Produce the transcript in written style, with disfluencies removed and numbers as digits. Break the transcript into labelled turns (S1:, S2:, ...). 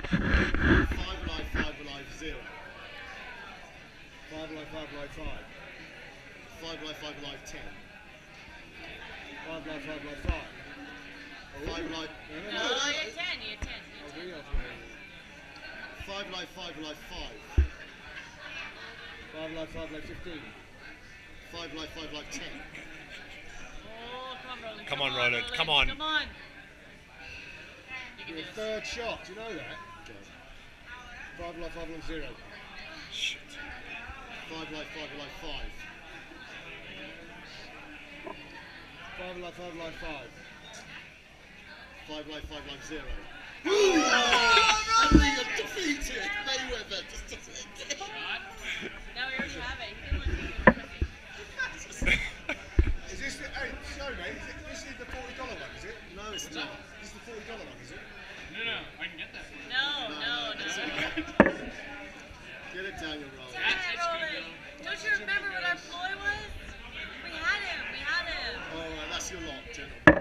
S1: Five alive, 0. 5 alive, 5 alive, 5. 5 alive, 10. 5 alive, 5 alive, 5. 5 alive.
S2: No, you're 10, you're 10. You're 10.
S1: 5 alive, 5 alive, 5. 5 alive, 5 alive, 15. 5 alive, 5 alive, 10.
S2: Oh, come on, Roland.
S3: Come on, Roland. Come on.
S2: Come on.
S1: Your third shot, do you know that? 5 alive, 0.
S3: Shit.
S1: 5 alive, 5 alive, 5. 5 alive, 5 alive, 5. 5 alive, 5 alive, 0. Oh, you're defeated! Mayweather just does it again.
S2: Now we already have it.
S1: Is this the, hey, show me, this is the $40 one, is it? No, it's not. This is the $40 one, is it?
S4: No, I can get that.
S2: No.
S1: Get it down your roll.
S2: Damn it, Roland. Don't you remember what our ploy was? We had him.
S1: Alright, that's your lot, gentlemen.